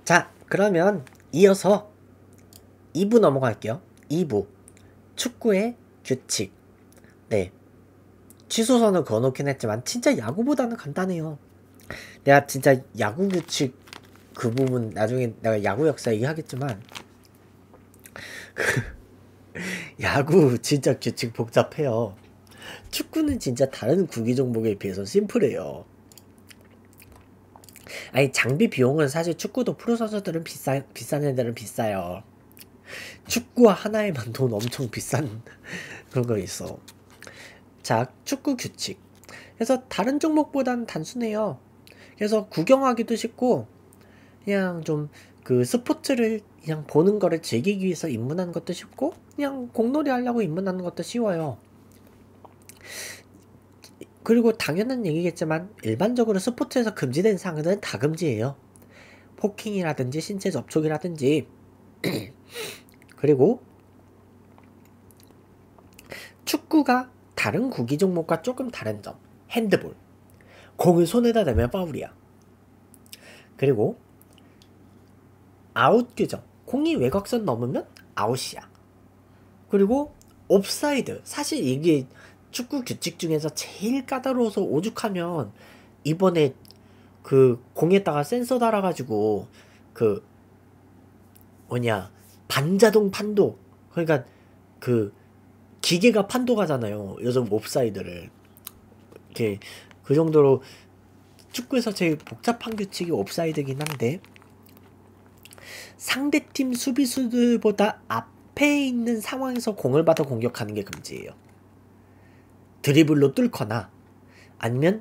자, 그러면 이어서 2부 넘어갈게요. 2부. 축구의 규칙. 네. 취소선을 그어놓긴 했지만 진짜 야구보다는 간단해요. 내가 진짜 야구 규칙 그 부분 나중에 내가 야구 역사 얘기하겠지만 야구 진짜 규칙 복잡해요. 축구는 진짜 다른 구기 종목에 비해서 심플해요. 아니 장비 비용은 사실 축구도 프로 선수들은 비싼 애들은 비싸요. 축구 하나에만 돈 엄청 비싼 그런 거 있어. 자, 축구 규칙. 그래서 다른 종목보다는 단순해요. 그래서 구경하기도 쉽고 그냥 좀 그 스포츠를 그냥 보는 거를 즐기기 위해서 입문하는 것도 쉽고 그냥 공놀이 하려고 입문하는 것도 쉬워요. 그리고 당연한 얘기겠지만 일반적으로 스포츠에서 금지된 사항은 다 금지예요. 포킹이라든지 신체 접촉이라든지 그리고 축구가 다른 구기 종목과 조금 다른 점. 핸드볼. 공을 손에다 대면 파울이야. 그리고 아웃 규정. 공이 외곽선 넘으면 아웃이야. 그리고 옵사이드. 사실 이게 축구 규칙 중에서 제일 까다로워서 오죽하면 이번에 그 공에다가 센서 달아가지고 그 뭐냐 반자동 판도 그러니까 그 기계가 판독하잖아요. 요즘 옵사이드를 이렇게 그 정도로 축구에서 제일 복잡한 규칙이 옵사이드긴 한데 상대팀 수비수들보다 앞에 있는 상황에서 공을 받아 공격하는 게 금지예요. 드리블로 뚫거나 아니면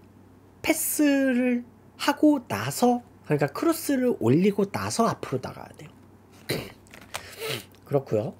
패스를 하고 나서 그러니까 크로스를 올리고 나서 앞으로 나가야 돼요. 그렇고요.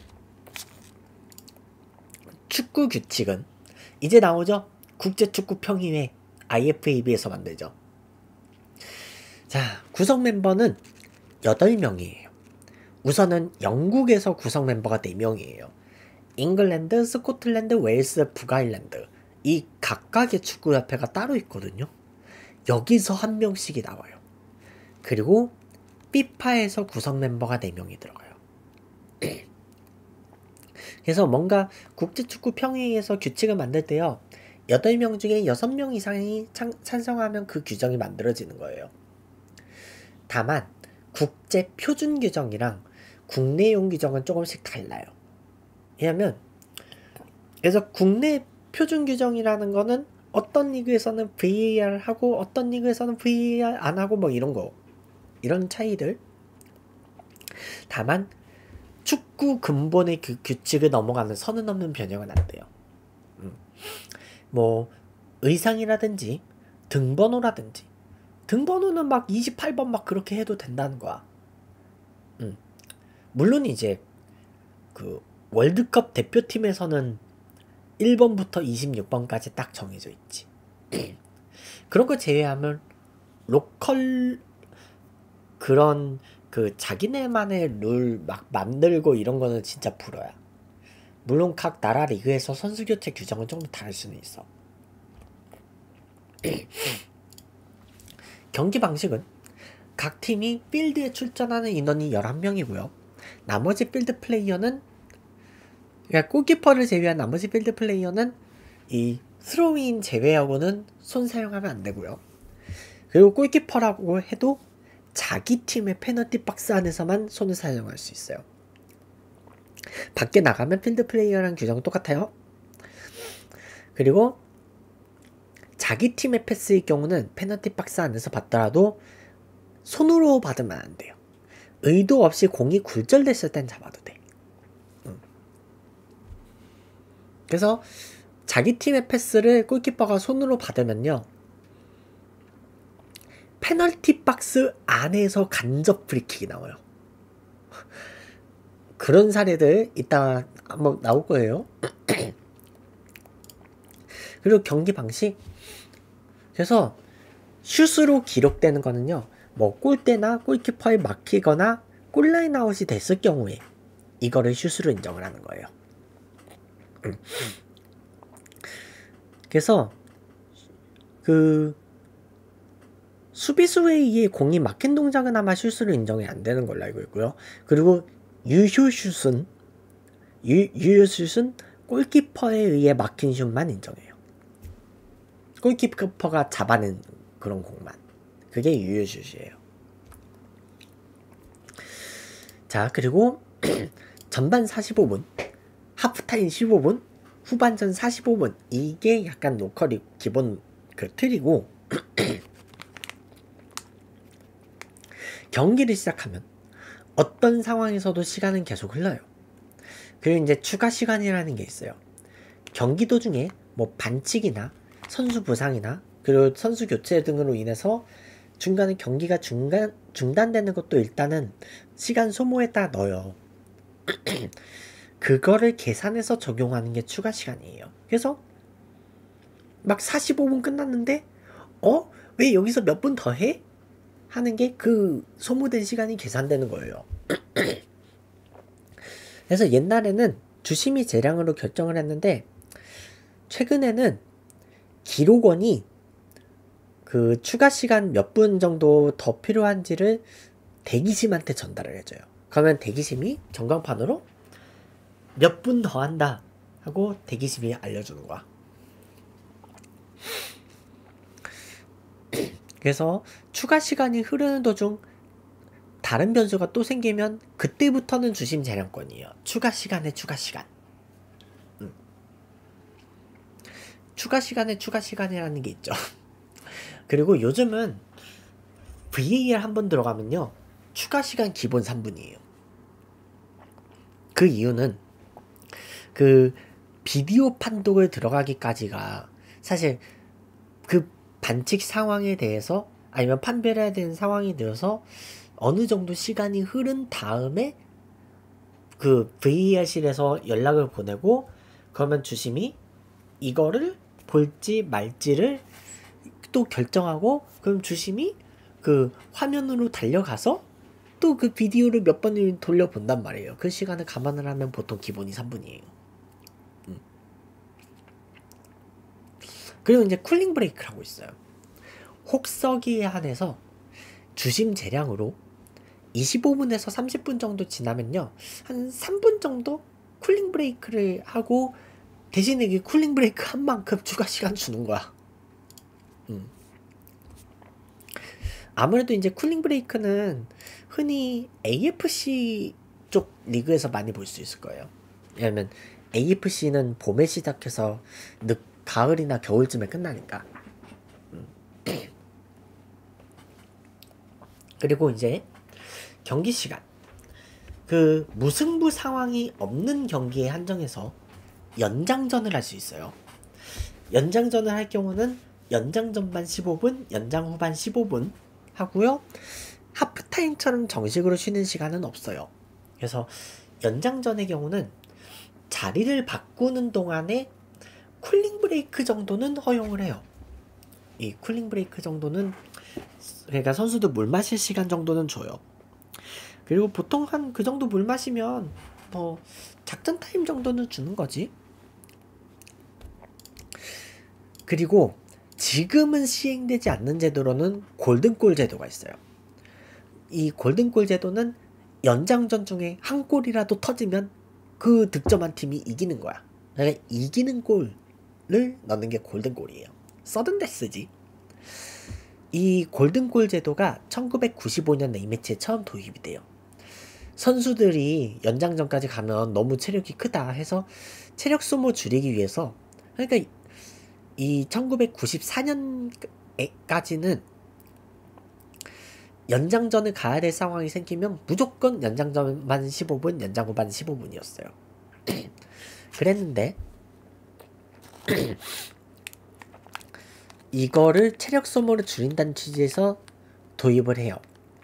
축구 규칙은 이제 나오죠. 국제축구평의회 IFAB에서 만들죠. 자, 구성 멤버는 8명이에요. 우선은 영국에서 구성 멤버가 4명이에요. 잉글랜드, 스코틀랜드, 웨일스, 북아일랜드 이 각각의 축구협회가 따로 있거든요. 여기서 한 명씩이 나와요. 그리고 피파에서 구성 멤버가 4명이 들어가요. 그래서 뭔가 국제축구평의회에서 규칙을 만들 때요. 8명 중에 6명 이상이 찬성하면 그 규정이 만들어지는 거예요. 다만 국제 표준 규정이랑 국내용 규정은 조금씩 달라요. 왜냐면 그래서 국내 표준 규정이라는 거는 어떤 리그에서는 VAR 하고 어떤 리그에서는 VAR 안 하고 뭐 이런 거 이런 차이들. 다만 축구 근본의 그 규칙을 넘어가는 선을 넘는 변형은 안 돼요. 뭐 의상이라든지 등번호라든지 등번호는 막 28번 막 그렇게 해도 된다는 거야. 물론 이제 그 월드컵 대표팀에서는 1번부터 26번까지 딱 정해져 있지. 그런 거 제외하면 로컬 그런 그 자기네만의 룰 막 만들고 이런 거는 진짜 불어야. 물론 각 나라 리그에서 선수 교체 규정은 조금 다를 수는 있어. 경기 방식은 각 팀이 필드에 출전하는 인원이 11명이고요. 나머지 필드 플레이어는 그러니까 골키퍼를 제외한 나머지 필드 플레이어는 이 스로인 제외하고는 손 사용하면 안 되고요. 그리고 골키퍼라고 해도 자기 팀의 페널티 박스 안에서만 손을 사용할 수 있어요. 밖에 나가면 필드 플레이어랑 규정 똑같아요. 그리고 자기 팀의 패스의 경우는 페널티 박스 안에서 받더라도 손으로 받으면 안 돼요. 의도 없이 공이 굴절됐을 땐 잡아도 돼. 그래서 자기 팀의 패스를 골키퍼가 손으로 받으면요. 페널티 박스 안에서 간접 프리킥이 나와요. 그런 사례들 이따 한번 나올 거예요. 그리고 경기 방식. 그래서 슛으로 기록되는 거는요. 뭐 골대나 골키퍼에 막히거나 골라인 아웃이 됐을 경우에 이거를 슛으로 인정을 하는 거예요. 그래서 그 수비수에 의해 공이 막힌 동작은 아마 실수로 인정이 안 되는 걸로 알고 있고요. 그리고 유효슛은 골키퍼에 의해 막힌 슛만 인정해요. 골키퍼가 잡아낸 그런 공만. 그게 유효슛이에요. 자, 그리고 전반 45분, 하프타임 15분, 후반전 45분. 이게 약간 로컬이 기본 그 틀이고 경기를 시작하면 어떤 상황에서도 시간은 계속 흘러요. 그리고 이제 추가 시간이라는 게 있어요. 경기 도중에 뭐 반칙이나 선수 부상이나 그리고 선수 교체 등으로 인해서 중간에 경기가 중단되는 것도 일단은 시간 소모에 따라 넣어요. 그거를 계산해서 적용하는 게 추가 시간이에요. 그래서 막 45분 끝났는데 왜 여기서 몇 분 더 해? 하는 게 그 소모된 시간이 계산되는 거예요. 그래서 옛날에는 주심이 재량으로 결정을 했는데 최근에는 기록원이 그 추가 시간 몇 분 정도 더 필요한지를 대기심한테 전달을 해줘요. 그러면 대기심이 전광판으로 몇 분 더 한다 하고 대기심이 알려주는 거야. 그래서 추가 시간이 흐르는 도중 다른 변수가 또 생기면 그때부터는 주심 재량권이에요. 추가 시간에 추가 시간. 추가 시간에 추가 시간이라는 게 있죠. 그리고 요즘은 VAR 한번 들어가면요. 추가 시간 기본 3분이에요. 그 이유는 그 비디오 판독을 들어가기까지가 사실 그 반칙 상황에 대해서 아니면 판별해야 되는 상황이 되어서 어느 정도 시간이 흐른 다음에 그 VAR실에서 연락을 보내고 그러면 주심이 이거를 볼지 말지를 또 결정하고 그럼 주심이 그 화면으로 달려가서 또 그 비디오를 몇 번을 돌려본단 말이에요. 그 시간을 감안을 하면 보통 기본이 3분이에요. 그리고 이제 쿨링 브레이크를 하고 있어요. 혹서기에 한해서 주심 재량으로 25분에서 30분 정도 지나면요. 한 3분 정도 쿨링 브레이크를 하고 대신에 이 쿨링 브레이크 한 만큼 추가 시간 주는 거야. 아무래도 이제 쿨링 브레이크는 흔히 AFC 쪽 리그에서 많이 볼 수 있을 거예요. 왜냐면 AFC는 봄에 시작해서 가을이나 겨울쯤에 끝나니까. 그리고 이제 경기 시간. 그 무승부 상황이 없는 경기에 한정해서 연장전을 할 수 있어요. 연장전을 할 경우는 연장 전반 15분, 연장 후반 15분 하고요. 하프타임처럼 정식으로 쉬는 시간은 없어요. 그래서 연장전의 경우는 자리를 바꾸는 동안에 쿨링 브레이크 정도는 허용을 해요. 이 쿨링 브레이크 정도는 그러니까 선수들 물 마실 시간 정도는 줘요. 그리고 보통 한 그 정도 물 마시면 뭐 작전 타임 정도는 주는 거지. 그리고 지금은 시행되지 않는 제도로는 골든골 제도가 있어요. 이 골든골 제도는 연장전 중에 한 골이라도 터지면 그 득점한 팀이 이기는 거야. 그러니까 이기는 골을 넣는 게 골든골이에요. 서든데스지. 이 골든골 제도가 1995년 A매치에 처음 도입이 돼요. 선수들이 연장전까지 가면 너무 체력이 크다 해서 체력 소모 줄이기 위해서 그러니까 이 1994년까지는 연장전을 가야 될 상황이 생기면 무조건 연장전만 15분, 연장 후반 15분이었어요. 그랬는데 이거를 체력 소모를 줄인다는 취지에서 도입을 해요.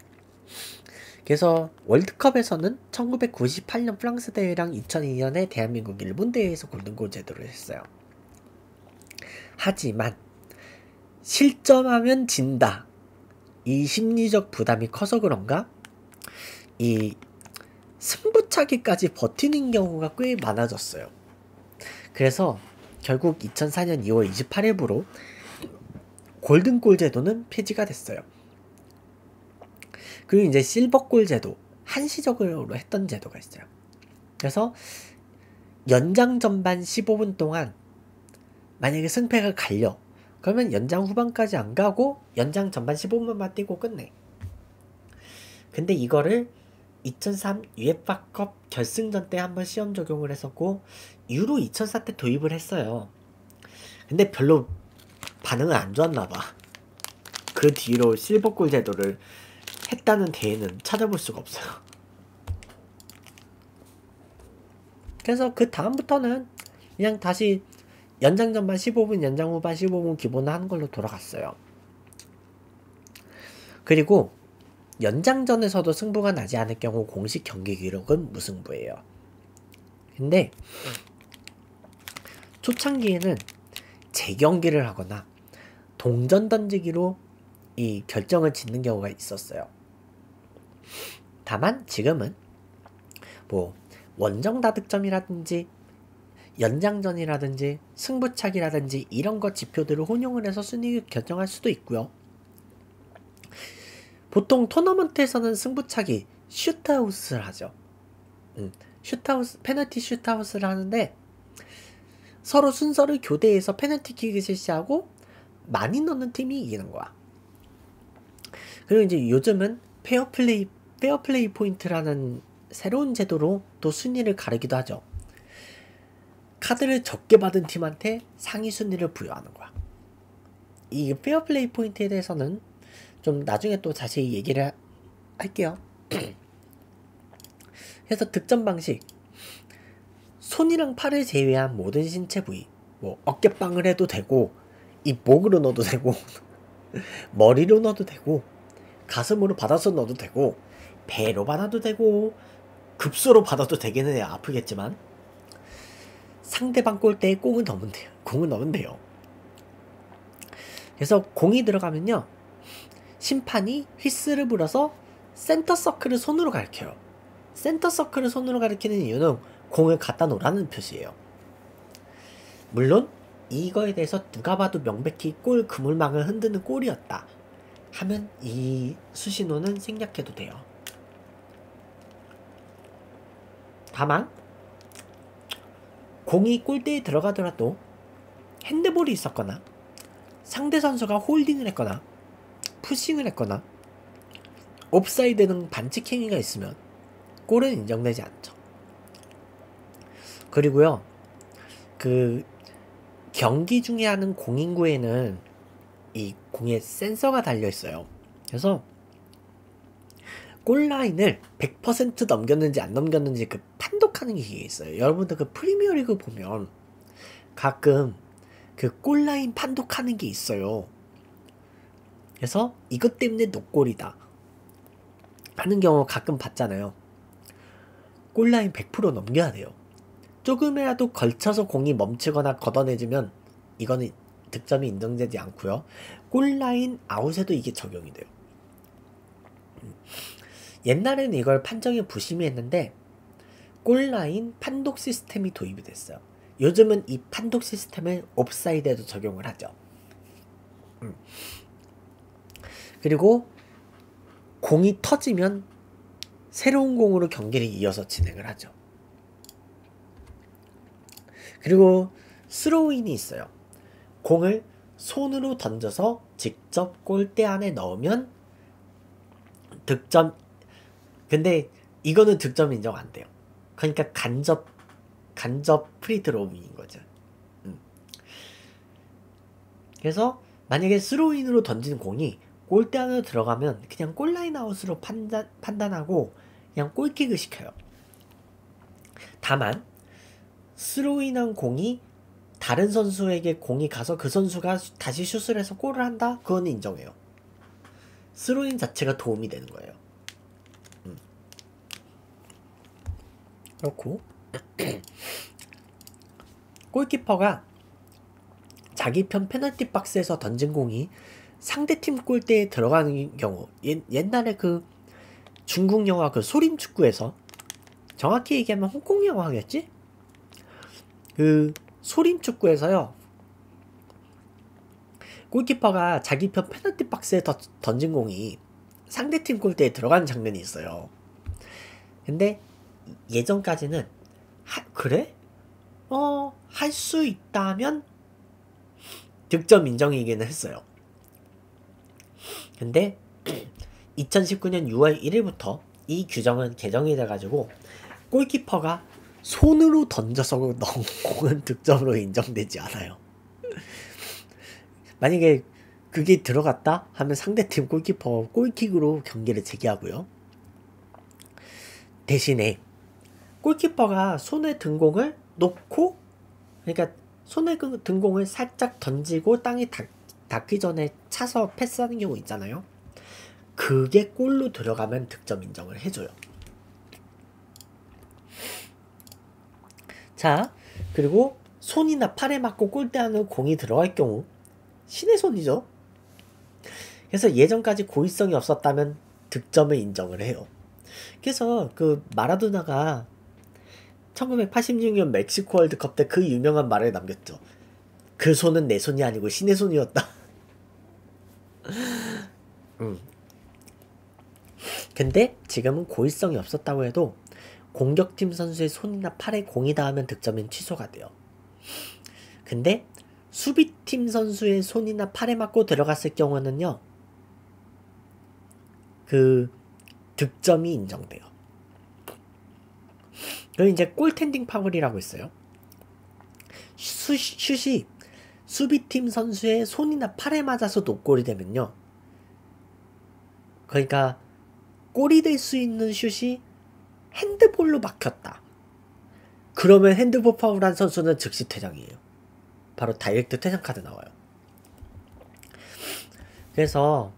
그래서 월드컵에서는 1998년 프랑스 대회랑 2002년에 대한민국 일본 대회에서 골든골 제도를 했어요. 하지만 실점하면 진다. 이 심리적 부담이 커서 그런가? 이 승부차기까지 버티는 경우가 꽤 많아졌어요. 그래서 결국 2004년 2월 28일부로 골든골 제도는 폐지가 됐어요. 그리고 이제 실버골 제도, 한시적으로 했던 제도가 있어요. 그래서 연장 전반 15분 동안 만약에 승패가 갈려, 그러면 연장 후반까지 안 가고 연장 전반 15분만 뛰고 끝내. 근데 이거를 2003 UEFA컵 결승전 때 한번 시험 적용을 했었고, 유로 2004 때 도입을 했어요. 근데 별로 반응은 안 좋았나봐. 그 뒤로 실버골 제도를 했다는 대회는 찾아볼 수가 없어요. 그래서 그 다음부터는 그냥 다시 연장 전반 15분, 연장 후반 15분 기본으로 하는 걸로 돌아갔어요. 그리고 연장전에서도 승부가 나지 않을 경우 공식 경기 기록은 무승부예요. 근데 초창기에는 재경기를 하거나 동전 던지기로 이 결정을 짓는 경우가 있었어요. 다만 지금은 뭐 원정 다득점이라든지 연장전이라든지 승부차기라든지 이런 것 지표들을 혼용을 해서 순위를 결정할 수도 있고요. 보통 토너먼트에서는 승부차기 슛아웃을 하죠. 슛아웃, 페널티 슛아웃을 하는데 서로 순서를 교대해서 페널티킥을 실시하고 많이 넣는 팀이 이기는 거야. 그리고 이제 요즘은 페어플레이 포인트라는 새로운 제도로 또 순위를 가르기도 하죠. 카드를 적게 받은 팀한테 상위 순위를 부여하는 거야. 이 페어플레이 포인트에 대해서는 좀 나중에 또 자세히 얘기를 할게요. 그래서 득점 방식, 손이랑 팔을 제외한 모든 신체 부위, 뭐 어깨빵을 해도 되고, 이 목으로 넣어도 되고, 머리로 넣어도 되고, 가슴으로 받아서 넣어도 되고, 배로 받아도 되고, 급소로 받아도 되기는 해요. 아프겠지만 상대방 골대에 공을 넣으면 돼요. 공을 넣으면 돼요. 그래서 공이 들어가면요, 심판이 휘스를 불어서 센터 서클을 손으로 가리켜요. 센터 서클을 손으로 가리키는 이유는 공을 갖다 놓으라는 표시예요. 물론 이거에 대해서 누가 봐도 명백히 골 그물망을 흔드는 골이었다 하면 이 수신호는 생략해도 돼요. 다만 공이 골대에 들어가더라도 핸드볼이 있었거나 상대 선수가 홀딩을 했거나 푸싱을 했거나 옵사이드 등 반칙 행위가 있으면 골은 인정되지 않죠. 그리고요, 그 경기 중에 하는 공인구에는 이 공에 센서가 달려 있어요. 그래서 골라인을 100% 넘겼는지 안 넘겼는지 그 판독하는 게 있어요. 여러분들 그 프리미어리그 보면 가끔 그 골라인 판독하는 게 있어요. 그래서 이것 때문에 노골이다 하는 경우 가끔 봤잖아요. 골라인 100% 넘겨야 돼요. 조금이라도 걸쳐서 공이 멈추거나 걷어내지면 이거는 득점이 인정되지 않고요. 골라인 아웃에도 이게 적용이 돼요. 옛날에는 이걸 판정에 부심히 했는데 골라인 판독 시스템이 도입이 됐어요. 요즘은 이 판독 시스템을 옵사이드에도 적용을 하죠. 그리고 공이 터지면 새로운 공으로 경기를 이어서 진행을 하죠. 그리고 스로우인이 있어요. 공을 손으로 던져서 직접 골대 안에 넣으면 득점. 근데 이거는 득점 인정 안 돼요. 그러니까 간접 프리드로우인 거죠. 그래서 만약에 스로우인으로 던진 공이 골대 안으로 들어가면 그냥 골라인 아웃으로 판단하고 그냥 골킥을 시켜요. 다만 스로우인한 공이 다른 선수에게 공이 가서 그 선수가 다시 슛을 해서 골을 한다? 그건 인정해요. 스로우인 자체가 도움이 되는 거예요. 그렇고 골키퍼가 자기 편 페널티 박스에서 던진 공이 상대팀 골대에 들어가는 경우, 옛날에 그 중국 영화 그 소림 축구에서, 정확히 얘기하면 홍콩 영화겠지? 그 소림 축구에서요, 골키퍼가 자기 편 페널티 박스에 던진 공이 상대팀 골대에 들어가는 장면이 있어요. 근데 예전까지는 그래? 할 수 있다면 득점 인정이기는 했어요. 근데 2019년 6월 1일부터 이 규정은 개정이 돼가지고 골키퍼가 손으로 던져서 넣은 공은 득점으로 인정되지 않아요. 만약에 그게 들어갔다 하면 상대팀 골키퍼 골킥으로 경기를 재개하고요. 대신에 골키퍼가 손에 든 공을 놓고, 그러니까 손에 든 공을 살짝 던지고 땅이 닿기 전에 차서 패스하는 경우 있잖아요. 그게 골로 들어가면 득점 인정을 해줘요. 자, 그리고 손이나 팔에 맞고 골대 안으로 공이 들어갈 경우 신의 손이죠. 그래서 예전까지 고의성이 없었다면 득점을 인정을 해요. 그래서 그 마라도나가 1986년 멕시코 월드컵 때 그 유명한 말을 남겼죠. 그 손은 내 손이 아니고 신의 손이었다. 근데 지금은 고의성이 없었다고 해도 공격팀 선수의 손이나 팔에 공이 닿으면 득점은 취소가 돼요. 근데 수비팀 선수의 손이나 팔에 맞고 들어갔을 경우는요, 그 득점이 인정돼요. 그리고 이제 골텐딩 파울이라고 있어요. 슛이 수비팀 선수의 손이나 팔에 맞아서 노골이 되면요, 그러니까 골이 될 수 있는 슛이 핸드볼로 막혔다. 그러면 핸드볼 파울한 선수는 즉시 퇴장이에요. 바로 다이렉트 퇴장 카드 나와요. 그래서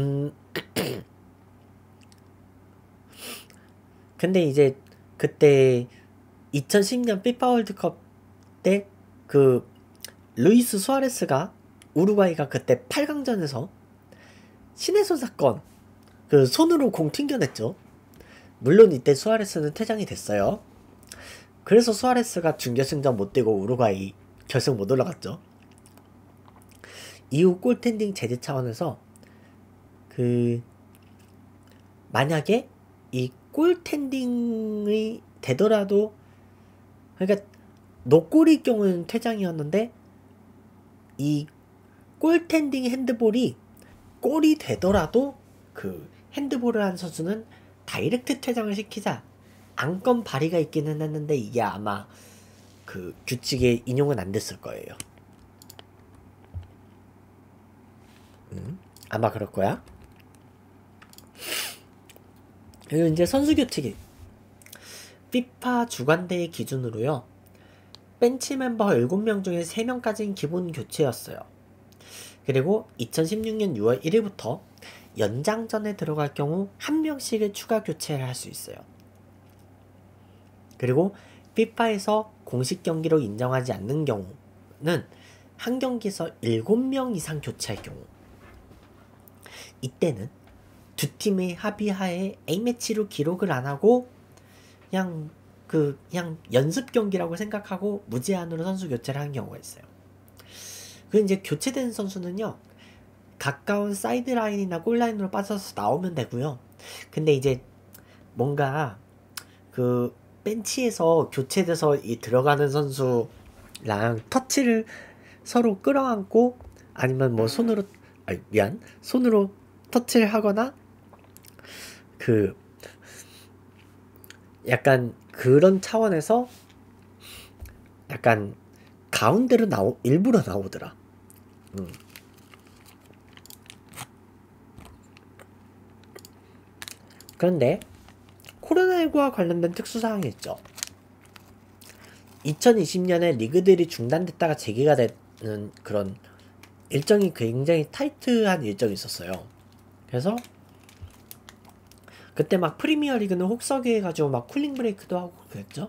근데 이제 그때 2010년 피파 월드컵 때 그 루이스 수아레스가 우루과이가 그때 8강전에서 신의 손 사건, 그 손으로 공 튕겨냈죠. 물론 이때 수아레스는 퇴장이 됐어요. 그래서 수아레스가 준결승전 못 뛰고 우루과이 결승 못 올라갔죠. 이후 골텐딩 제재 차원에서 만약에 이 골텐딩이 되더라도, 그러니까 노골일 경우는 퇴장이었는데 이 골텐딩 핸드볼이 골이 되더라도 그 핸드볼을 한 선수는 다이렉트 퇴장을 시키자 안건 발의가 있기는 했는데 이게 아마 그 규칙에 인용은 안 됐을 거예요. 아마 그럴 거야. 그리고 이제 선수 교체기. 피파 주관대회 기준으로요, 벤치 멤버 7명 중에 3명까지는 기본 교체였어요. 그리고 2016년 6월 1일부터 연장전에 들어갈 경우 1명씩의 추가 교체를 할 수 있어요. 그리고 피파에서 공식 경기로 인정하지 않는 경우는 한 경기에서 7명 이상 교체할 경우, 이때는 두 팀의 합의하에 A매치로 기록을 안 하고 그냥 연습 경기라고 생각하고 무제한으로 선수 교체를 한 경우가 있어요. 그 이제 교체된 선수는요, 가까운 사이드라인이나 골라인으로 빠져서 나오면 되고요. 근데 이제 뭔가 그 벤치에서 교체돼서 들어가는 선수랑 터치를 서로 끌어안고 아니면 뭐 손으로 터치를 하거나 그 약간 그런 차원에서 약간 가운데로 일부러 나오더라. 그런데 코로나19와 관련된 특수사항이 있죠. 2020년에 리그들이 중단됐다가 재개가 되는 그런 일정이 굉장히 타이트한 일정이 있었어요. 그래서 그때 막 프리미어 리그는 혹서게 해가지고 막 쿨링 브레이크도 하고 그랬죠.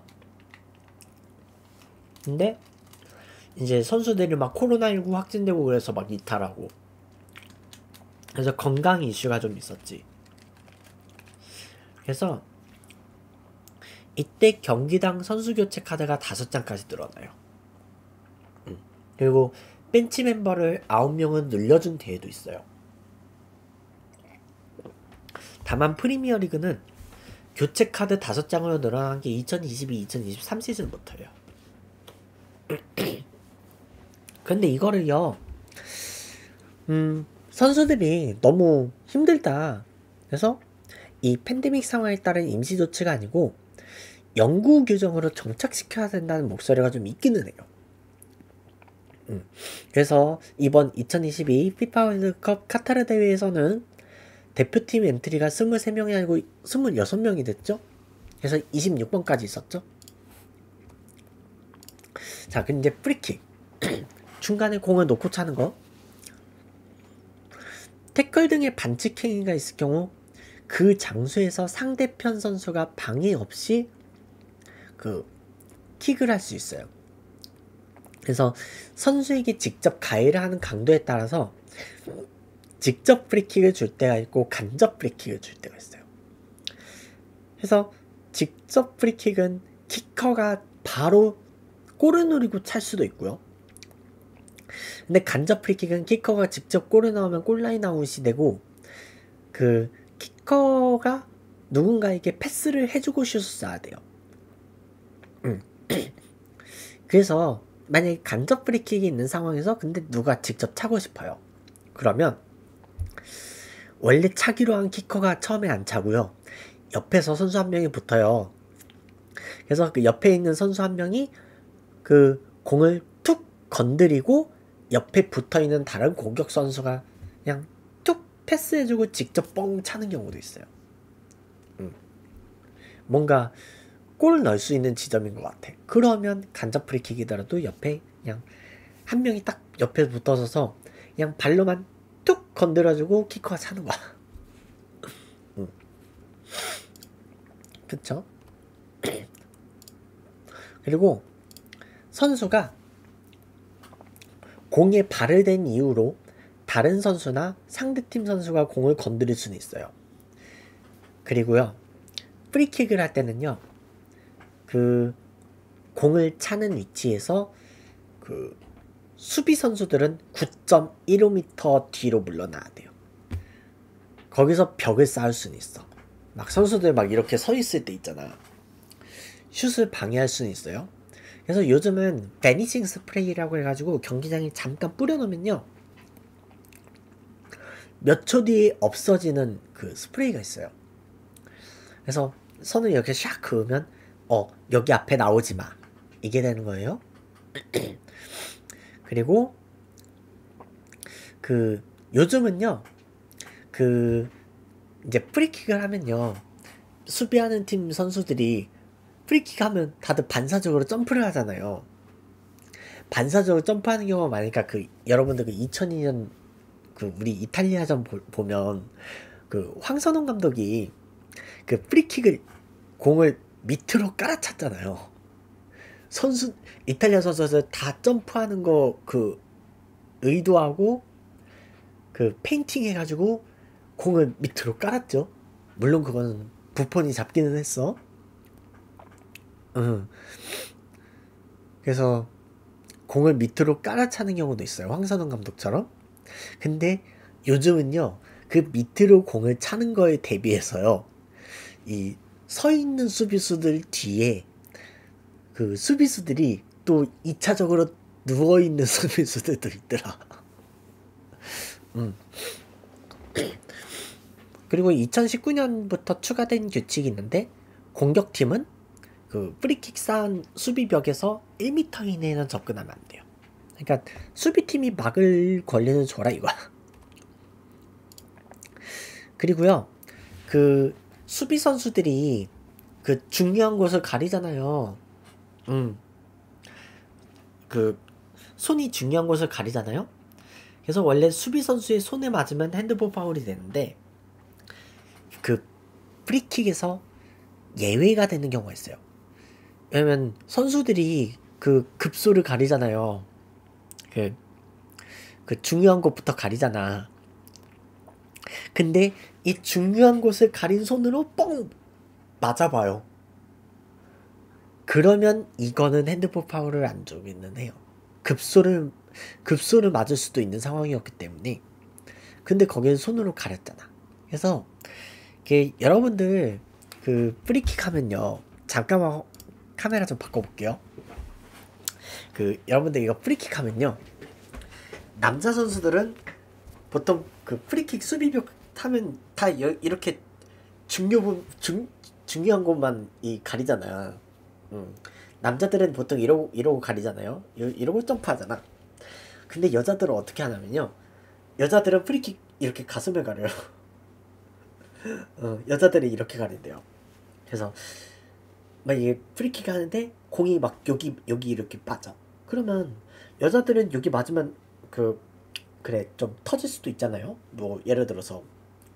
근데 이제 선수들이 막 코로나19 확진되고 그래서 막 이탈하고, 그래서 건강 이슈가 좀 있었지. 그래서 이때 경기당 선수 교체 카드가 5장까지 늘어나요. 그리고 벤치 멤버를 9명은 늘려준 대회도 있어요. 다만 프리미어리그는 교체 카드 5장으로 늘어난 게 2022-2023 시즌부터예요. 근데 이거를요, 선수들이 너무 힘들다. 그래서 이 팬데믹 상황에 따른 임시 조치가 아니고 영구 규정으로 정착시켜야 된다는 목소리가 좀 있기는 해요. 그래서 이번 2022 피파 월드컵 카타르 대회에서는 대표팀 엔트리가 23명이 아니고 26명이 됐죠. 그래서 26번까지 있었죠. 자, 근데 프리킥 중간에 공을 놓고 차는 거, 태클 등의 반칙 행위가 있을 경우 그 장소에서 상대편 선수가 방해 없이 그 킥을 할 수 있어요. 그래서 선수에게 직접 가해를 하는 강도에 따라서 직접 프리킥을 줄 때가 있고 간접 프리킥을 줄 때가 있어요. 그래서 직접 프리킥은 키커가 바로 골을 노리고 찰 수도 있고요. 근데 간접 프리킥은 키커가 직접 골을 넣으면 골라인 아웃이 되고, 그 키커가 누군가에게 패스를 해주고 슛을 쏴야 돼요. 그래서 만약에 간접 프리킥이 있는 상황에서 근데 누가 직접 차고 싶어요. 그러면 원래 차기로 한 키커가 처음에 안 차고요. 옆에서 선수 한 명이 붙어요. 그래서 그 옆에 있는 선수 한 명이 그 공을 툭 건드리고 옆에 붙어있는 다른 공격 선수가 그냥 툭 패스해주고 직접 뻥 차는 경우도 있어요. 뭔가 골을 넣을 수 있는 지점인 것 같아. 그러면 간접 프리킥이더라도 옆에 그냥 한 명이 딱 옆에 붙어서서 그냥 발로만 툭 건드려주고 키커가 차는 거야. 그쵸? 그리고 선수가 공에 발을 댄 이후로 다른 선수나 상대팀 선수가 공을 건드릴 수는 있어요. 그리고요, 프리킥을 할 때는요, 그 공을 차는 위치에서 그 수비 선수들은 9.15m 뒤로 물러나야 돼요. 거기서 벽을 쌓을 수는 있어. 막 선수들 막 이렇게 서 있을 때 있잖아. 슛을 방해할 수는 있어요. 그래서 요즘은 베니싱 스프레이라고 해가지고 경기장에 잠깐 뿌려놓으면요, 몇 초 뒤에 없어지는 그 스프레이가 있어요. 그래서 손을 이렇게 샥 그으면 여기 앞에 나오지 마, 이게 되는 거예요. 그리고 그 요즘은요, 그 이제 프리킥을 하면요, 수비하는 팀 선수들이 프리킥 하면 다들 반사적으로 점프를 하잖아요. 반사적으로 점프하는 경우가 많으니까 그 여러분들 그 2002년 그 우리 이탈리아전 보면 그 황선홍 감독이 그 프리킥을 공을 밑으로 깔아찼잖아요. 이탈리아 선수들 다 점프하는 거 그 의도하고 그 페인팅 해가지고 공을 밑으로 깔았죠. 물론 그거는 부폰이 잡기는 했어. 그래서 공을 밑으로 깔아차는 경우도 있어요. 황선홍 감독처럼. 근데 요즘은요, 그 밑으로 공을 차는 거에 대비해서요, 이 서 있는 수비수들 뒤에 그 수비수들이 또 2차적으로 누워있는 수비수들도 있더라. 그리고 2019년부터 추가된 규칙이 있는데, 공격팀은 그 프리킥 쌓은 수비벽에서 1m 이내에는 접근하면 안 돼요. 그러니까 수비팀이 막을 권리는 줘라 이거야. 그리고요, 그 수비 선수들이 그 중요한 곳을 가리잖아요. 그 손이 중요한 곳을 가리잖아요. 그래서 원래 수비 선수의 손에 맞으면 핸드볼 파울이 되는데, 그 프리킥에서 예외가 되는 경우가 있어요. 왜냐면 선수들이 그 급소를 가리잖아요. 그 중요한 곳부터 가리잖아. 근데 이 중요한 곳을 가린 손으로 뻥 맞아봐요. 그러면 이거는 핸드볼 파울을 안 주기는 해요. 급소를 맞을 수도 있는 상황이었기 때문에. 근데 거기는 손으로 가렸잖아. 그래서 여러분들 그 프리킥 하면요. 잠깐만 카메라 좀 바꿔볼게요. 여러분들 이거 프리킥 하면요. 남자 선수들은 보통 그 프리킥 수비벽 타면 다 이렇게 중요한 곳만 가리잖아요. 남자들은 보통 이러고 가리잖아요. 이러고 점프하잖아. 근데 여자들은 어떻게 하냐면요. 여자들은 프리킥 이렇게 가슴을 가려요. 여자들이 이렇게 가린대요. 그래서 막 이게 프리킥 하는데 공이 막 여기 이렇게 빠져. 그러면 여자들은 여기 맞으면 그래 좀 터질 수도 있잖아요. 뭐 예를 들어서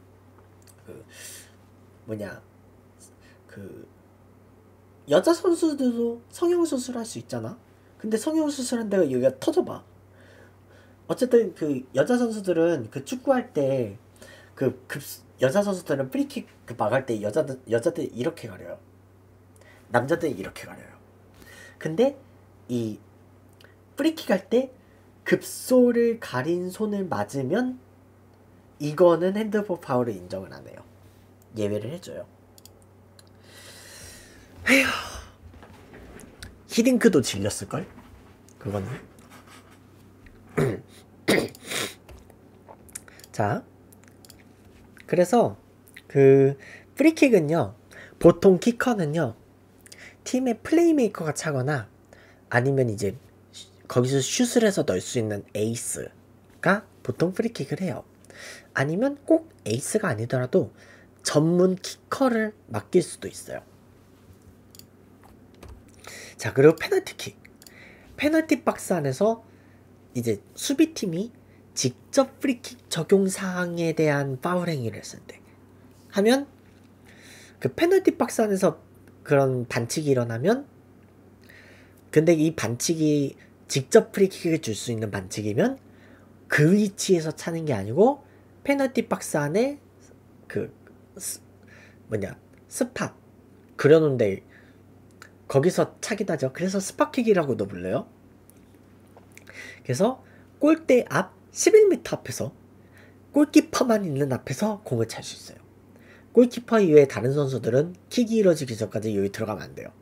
여자 선수들도 성형수술 할 수 있잖아. 근데 성형수술한 데가 여기가 터져봐. 어쨌든 여자 선수들은 축구할 때 여자 선수들은 프리킥 막을 때 여자들 이렇게 가려요. 남자들이 이렇게 가려요. 근데 이 프리킥 할 때 급소를 가린 손을 맞으면 이거는 핸드볼 파울을 인정을 안 해요. 예외를 해줘요. 에휴, 히딩크도 질렸을걸? 그거는. 자, 그래서 프리킥은요, 보통 키커는요, 팀의 플레이메이커가 차거나 아니면 이제 거기서 슛을 해서 넣을 수 있는 에이스가 보통 프리킥을 해요. 아니면 꼭 에이스가 아니더라도 전문 키커를 맡길 수도 있어요. 자, 그리고 페널티킥. 페널티 박스 안에서 이제 수비팀이 직접 프리킥 적용 사항에 대한 파울 행위를 했을 때 하면 페널티 박스 안에서 그런 반칙이 일어나면, 근데 이 반칙이 직접 프리킥을 줄 수 있는 반칙이면 그 위치에서 차는 게 아니고 페널티 박스 안에 스팟 그려놓은데 거기서 차기도 하죠. 그래서 스팟킥이라고도 불러요. 그래서 골대 앞 11m 앞에서 골키퍼만 있는 앞에서 공을 찰 수 있어요. 골키퍼 이외에 다른 선수들은 킥이 이루어지기 전까지 여기 들어가면 안 돼요.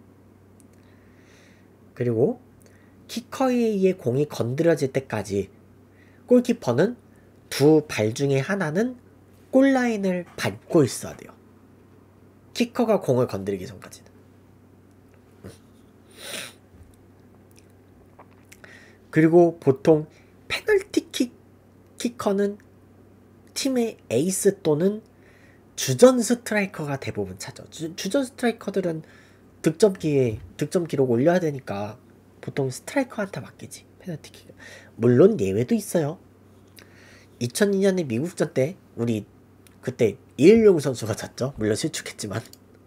그리고 키커에 의해 공이 건드려질 때까지 골키퍼는 두 발 중에 하나는 골라인을 밟고 있어야 돼요. 키커가 공을 건드리기 전까지는. 그리고 보통 페널티킥 키커는 팀의 에이스 또는 주전 스트라이커가 대부분 차죠. 주전 스트라이커들은 득점 기록 올려야 되니까 보통 스트라이커한테 맡기지, 페널티킥. 물론 예외도 있어요. 2002년에 미국전 때 우리 그때 이일용 선수가 찼죠. 물론 실축했지만.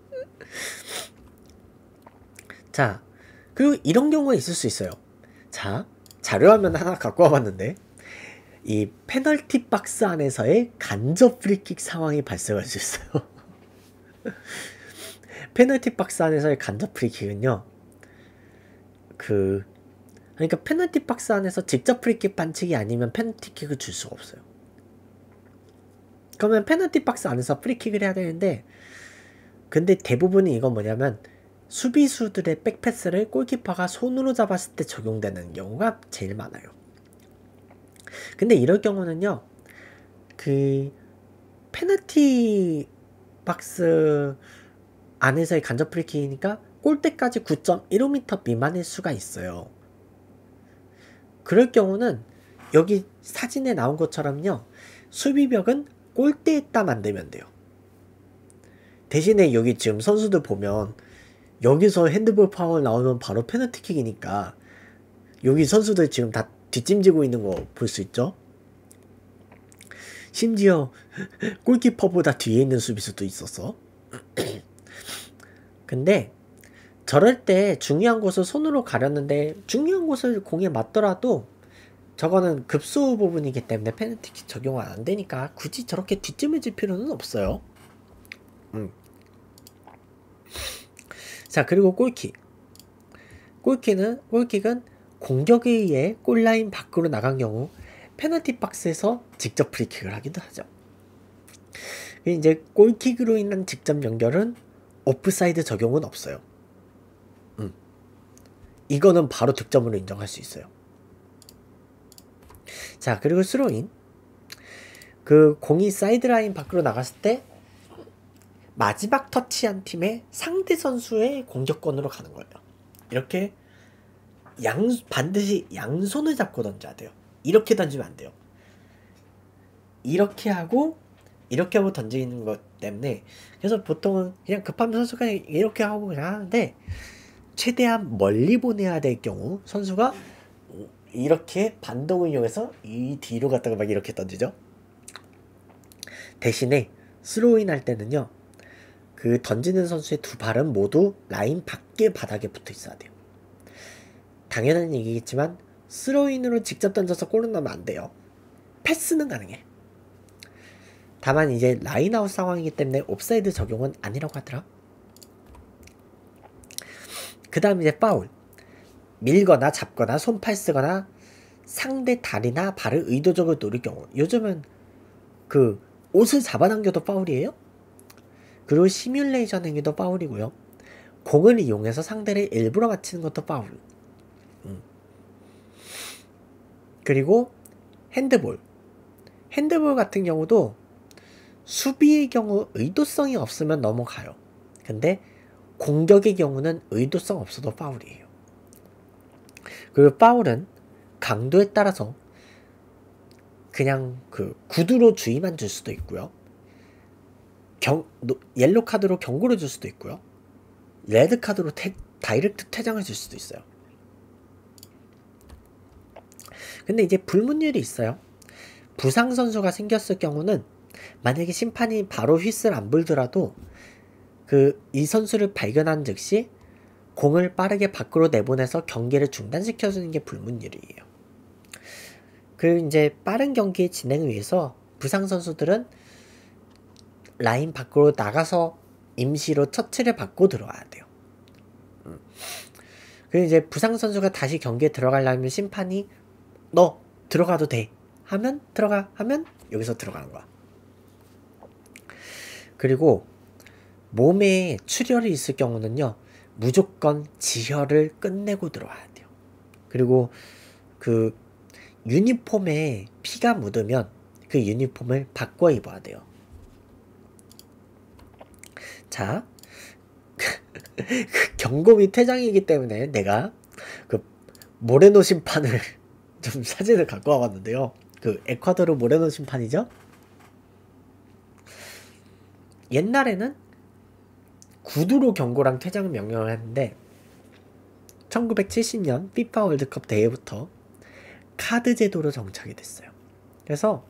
자, 그리고 이런 경우가 있을 수 있어요. 자, 자료화면 하나 갖고 와봤는데 이 페널티 박스 안에서의 간접 프리킥 상황이 발생할 수 있어요. 페널티 박스 안에서의 간접 프리킥은요, 그러니까 페널티 박스 안에서 직접 프리킥 반칙이 아니면 페널티킥을 줄 수가 없어요. 그러면 페널티 박스 안에서 프리킥을 해야 되는데, 근데 대부분이 이건 뭐냐면 수비수들의 백패스를 골키퍼가 손으로 잡았을 때 적용되는 경우가 제일 많아요. 근데 이럴 경우는요, 페널티 박스 안에서의 간접 프리킥이니까 골대까지 9.15m 미만일 수가 있어요. 그럴 경우는 여기 사진에 나온 것처럼요, 수비벽은 골대에다 만들면 돼요. 대신에 여기 지금 선수들 보면 여기서 핸드볼 파울 나오면 바로 페널티킥이니까 여기 선수들 지금 다 뒷짐지고 있는 거 볼 수 있죠? 심지어 골키퍼보다 뒤에 있는 수비수도 있었어. 근데 저럴 때 중요한 곳을 손으로 가렸는데 중요한 곳을 공에 맞더라도 저거는 급소 부분이기 때문에 페널티킥 적용 안 되니까 굳이 저렇게 뒷짐을 질 필요는 없어요. 자, 그리고 골킥. 골킥은 공격에 의해 골라인 밖으로 나간 경우 페널티 박스에서 직접 프리킥을 하기도 하죠. 이제 골킥으로 인한 직접 연결은 오프사이드 적용은 없어요. 이거는 바로 득점으로 인정할 수 있어요. 자, 그리고 스로인. 그 공이 사이드라인 밖으로 나갔을 때 마지막 터치한 팀의 상대 선수의 공격권으로 가는 거예요. 이렇게 반드시 양손을 잡고 던져야 돼요. 이렇게 던지면 안 돼요. 이렇게 하고 던지는 것 때문에, 그래서 보통은 그냥 급하면 선수가 이렇게 하고 그냥 하는데, 최대한 멀리 보내야 될 경우 선수가 이렇게 반동을 이용해서 이 뒤로 갔다가 막 이렇게 던지죠. 대신에 스로인 할 때는요, 그 던지는 선수의 두 발은 모두 라인 밖에 바닥에 붙어 있어야 돼요. 당연한 얘기겠지만 스로인으로 직접 던져서 골을 넣으면 안 돼요. 패스는 가능해. 다만 이제 라인아웃 상황이기 때문에 옵사이드 적용은 아니라고 하더라. 그 다음 이제 파울. 밀거나 잡거나 손팔 쓰거나 상대 다리나 발을 의도적으로 노릴 경우, 요즘은 그 옷을 잡아당겨도 파울이에요. 그리고 시뮬레이션 행위도 파울이고요. 공을 이용해서 상대를 일부러 맞히는 것도 파울. 그리고 핸드볼. 핸드볼 같은 경우도 수비의 경우 의도성이 없으면 넘어가요. 근데 공격의 경우는 의도성 없어도 파울이에요. 그리고 파울은 강도에 따라서 그냥 그 구두로 주의만 줄 수도 있고요. 옐로 카드로 경고를 줄 수도 있고요. 레드 카드로 다이렉트 퇴장을 줄 수도 있어요. 근데 이제 불문율이 있어요. 부상 선수가 생겼을 경우는 만약에 심판이 바로 휘슬 안 불더라도 이 선수를 발견한 즉시 공을 빠르게 밖으로 내보내서 경기를 중단시켜주는 게 불문율이에요. 그리고 이제 빠른 경기의 진행을 위해서 부상 선수들은 라인 밖으로 나가서 임시로 처치를 받고 들어와야 돼요. 그리고 이제 부상 선수가 다시 경기에 들어가려면 심판이 너 들어가도 돼 하면 들어가 하면 여기서 들어가는 거야. 그리고 몸에 출혈이 있을 경우는요, 무조건 지혈을 끝내고 들어와야 돼요. 그리고 그 유니폼에 피가 묻으면 그 유니폼을 바꿔 입어야 돼요. 자, 경고 및 퇴장이기 때문에 내가 그 모레노 심판을 좀 사진을 갖고 와봤는데요. 그 에콰도르 모레노 심판이죠. 옛날에는 구두로 경고랑 퇴장을 명령을 했는데 1970년 피파 월드컵 대회부터 카드 제도로 정착이 됐어요. 그래서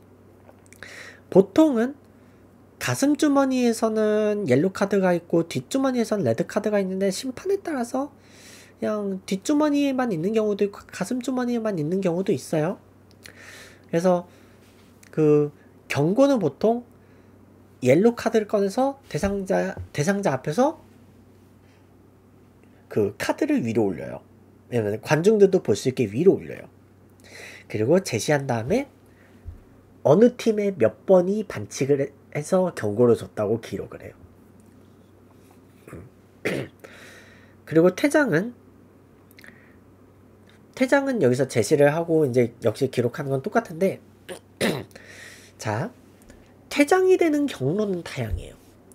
보통은 가슴 주머니에서는 옐로 카드가 있고 뒷주머니에서는 레드 카드가 있는데, 심판에 따라서 그냥 뒷주머니에만 있는 경우도 있고 가슴 주머니에만 있는 경우도 있어요. 그래서 그 경고는 보통 옐로 카드를 꺼내서 대상자 앞에서 그 카드를 위로 올려요. 왜냐면 관중들도 볼 수 있게 위로 올려요. 그리고 제시한 다음에 어느 팀에 몇 번이 반칙을 해서 경고를 줬다고 기록을 해요. 그리고 퇴장은 여기서 제시를 하고 이제 역시 기록하는 건 똑같은데 자, 퇴장이 되는 경로는 다양해요.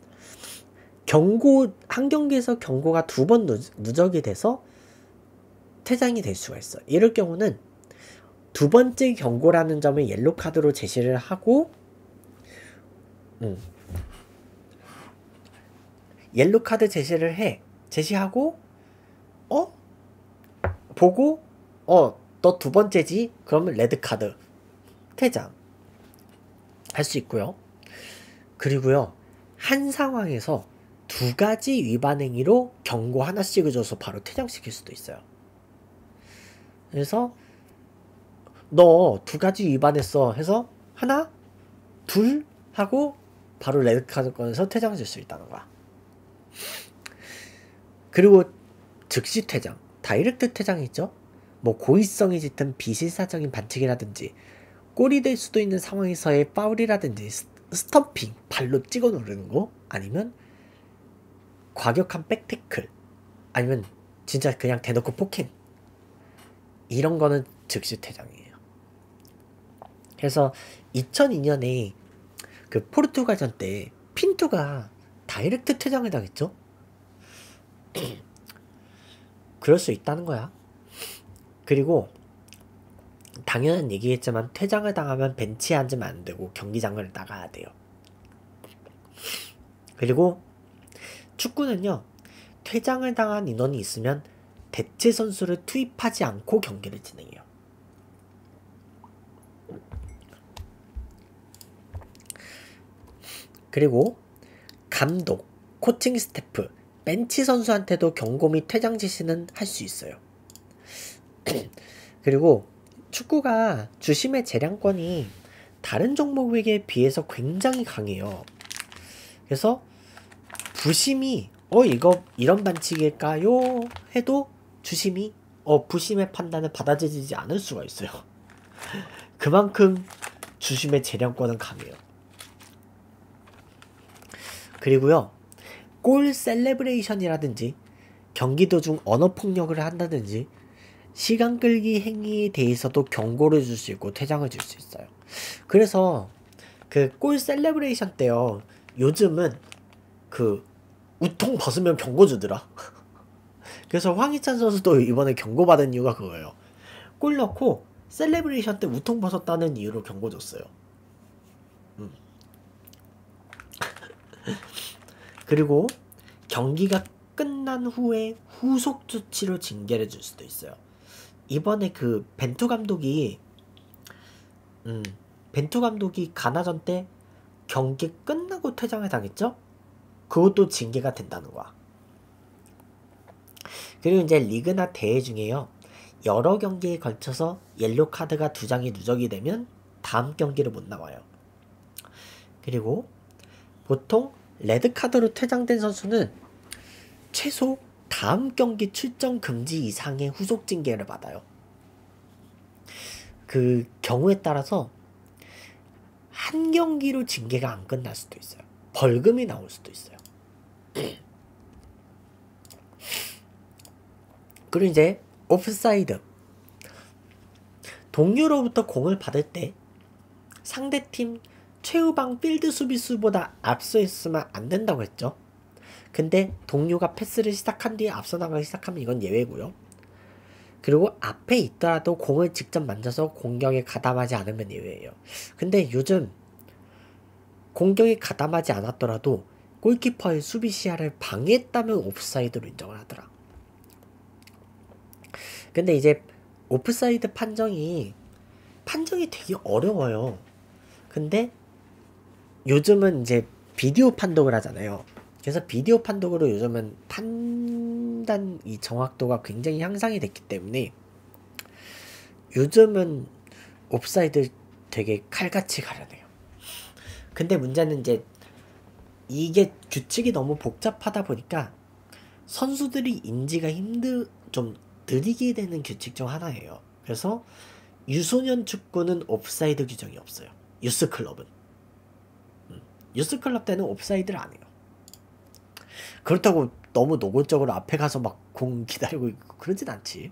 한 경기에서 경고가 2번 누적이 돼서 퇴장이 될 수가 있어. 이럴 경우는 두 번째 경고라는 점을 옐로 카드로 제시를 하고 옐로 카드 제시하고 보고 너 두 번째지? 그러면 레드 카드 퇴장 할 수 있고요. 그리고요, 한 상황에서 2가지 위반 행위로 경고 하나씩을 줘서 바로 퇴장시킬 수도 있어요. 그래서 너 2가지 위반했어 해서 하나, 둘 하고 바로 레드카드 꺼내서 퇴장을 줄 수 있다는 거야. 그리고 즉시 퇴장, 다이렉트 퇴장이 있죠. 뭐 고의성이 짙은 비실사적인 반칙이라든지 골이 될 수도 있는 상황에서의 파울이라든지 스탬핑, 발로 찍어 누르는 거, 아니면 과격한 백태클, 아니면 진짜 그냥 대놓고 폭행, 이런 거는 즉시 퇴장이에요. 그래서 2002년에 그 포르투갈전 때 핀투가 다이렉트 퇴장을 당했죠. 그럴 수 있다는 거야. 그리고 당연한 얘기겠지만 퇴장을 당하면 벤치에 앉으면 안 되고 경기장을 나가야 돼요. 그리고 축구는요, 퇴장을 당한 인원이 있으면 대체 선수를 투입하지 않고 경기를 진행해요. 그리고 감독, 코칭 스태프, 벤치 선수한테도 경고 및 퇴장 지시는 할 수 있어요. 그리고 축구가 주심의 재량권이 다른 종목에 비해서 굉장히 강해요. 그래서 부심이 이거 이런 반칙일까요? 해도 주심이 부심의 판단을 받아들이지 않을 수가 있어요. 그만큼 주심의 재량권은 강해요. 그리고요, 골 셀레브레이션이라든지 경기 도중 언어폭력을 한다든지 시간 끌기 행위에 대해서도 경고를 줄 수 있고 퇴장을 줄 수 있어요. 그래서 그 골 셀레브레이션 때요, 요즘은 그 우통 벗으면 경고 주더라. 그래서 황희찬 선수도 이번에 경고받은 이유가 그거예요. 골 넣고 셀레브레이션 때 우통 벗었다는 이유로 경고 줬어요. 그리고 경기가 끝난 후에 후속 조치로 징계를 줄 수도 있어요. 이번에 그 벤투 감독이 가나전 때 경기 끝나고 퇴장을 당했죠? 그것도 징계가 된다는 거야. 그리고 이제 리그나 대회 중에요, 여러 경기에 걸쳐서 옐로 카드가 2장이 누적이 되면 다음 경기를 못 나와요. 그리고 보통 레드 카드로 퇴장된 선수는 최소 다음 경기 출전 금지 이상의 후속 징계를 받아요. 그 경우에 따라서 한 경기로 징계가 안 끝날 수도 있어요. 벌금이 나올 수도 있어요. 그리고 이제 오프사이드. 동료로부터 공을 받을 때 상대팀 최후방 필드 수비수보다 앞서 있으면 안 된다고 했죠. 근데 동료가 패스를 시작한 뒤에 앞서 나가기 시작하면 이건 예외고요. 그리고 앞에 있더라도 공을 직접 만져서 공격에 가담하지 않으면 예외예요. 근데 요즘 공격에 가담하지 않았더라도 골키퍼의 수비 시야를 방해했다면 오프사이드로 인정을 하더라. 근데 이제 오프사이드 판정이 되게 어려워요. 근데 요즘은 이제 비디오 판독을 하잖아요. 그래서 비디오 판독으로 요즘은 판단 이 정확도가 굉장히 향상이 됐기 때문에 요즘은 옵사이드 되게 칼같이 가려내요. 근데 문제는 이제 이게 규칙이 너무 복잡하다 보니까 선수들이 인지가 좀 느리게 되는 규칙 중 하나예요. 그래서 유소년 축구는 옵사이드 규정이 없어요. 유스클럽은. 유스클럽 때는 옵사이드를 안 해요. 그렇다고 너무 노골적으로 앞에 가서 막 공 기다리고 있고 그러진 않지.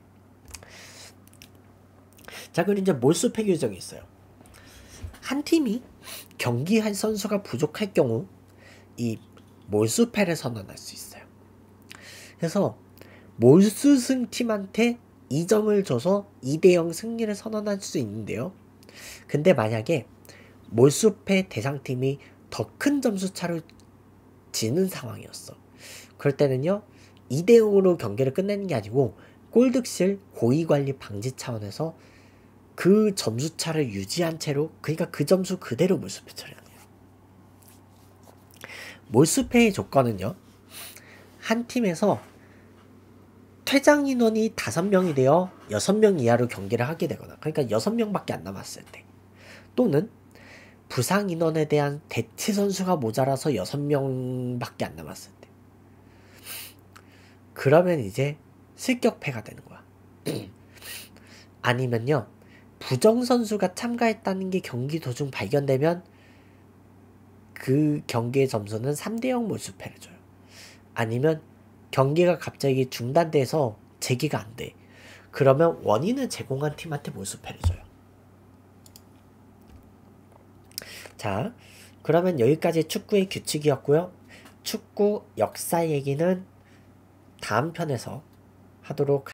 자, 그리고 이제 몰수패 규정이 있어요. 한 팀이 경기할 선수가 부족할 경우 이 몰수패를 선언할 수 있어요. 그래서 몰수승 팀한테 2점을 줘서 2대0 승리를 선언할 수 있는데요. 근데 만약에 몰수패 대상팀이 더 큰 점수차로 지는 상황이었어. 그럴 때는요, 2대0으로 경기를 끝내는 게 아니고 골득실 고의관리 방지 차원에서 그 점수차를 유지한 채로, 그러니까 그 점수 그대로 몰수패 처리하네요. 몰수패의 조건은요, 한 팀에서 퇴장 인원이 5명이 되어 6명 이하로 경기를 하게 되거나, 그러니까 6명밖에 안 남았을 때, 또는 부상 인원에 대한 대체 선수가 모자라서 6명밖에 안 남았을 때, 그러면 이제 실격패가 되는 거야. 아니면요, 부정 선수가 참가했다는 게 경기 도중 발견되면 그 경기의 점수는 3대0 몰수패를 줘요. 아니면 경기가 갑자기 중단돼서 재개가 안 돼. 그러면 원인을 제공한 팀한테 몰수패를 줘요. 자, 그러면 여기까지 축구의 규칙이었고요. 축구 역사 얘기는 다음 편에서 하도록